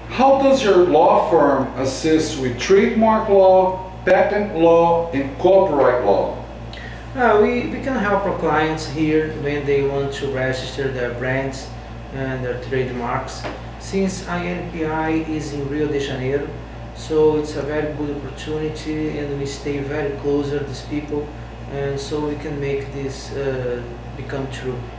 How does your law firm assist with trademark law, patent law, and copyright law? We can help our clients here when they want to register their brands and their trademarks. Since INPI is in Rio de Janeiro, so it's a very good opportunity and we stay very closer to these people, and so we can make this become true.